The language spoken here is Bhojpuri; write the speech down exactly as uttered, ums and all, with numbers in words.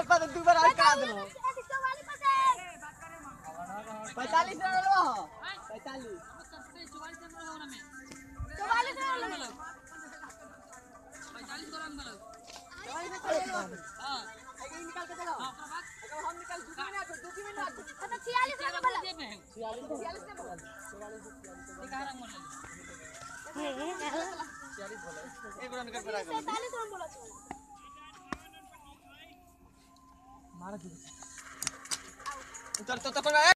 पर दो बार और करा दो पैंतालीस रन लो पैंतालीस चौवालीस रन हो में चौवालीस रन लो पैंतालीस रन लो चौवालीस रन हां एक निकाल के चलो हां अगर हम निकाल दो मिनट दो मिनट अच्छा छियालीस रन बोलो छियालीस छियालीस रन बोलो चौवालीस ग्यारह रन बोलो छियालीस बोलो एक रन निकाल पर आ गया पैंतालीस रन बोलो मार दो उतर तो तो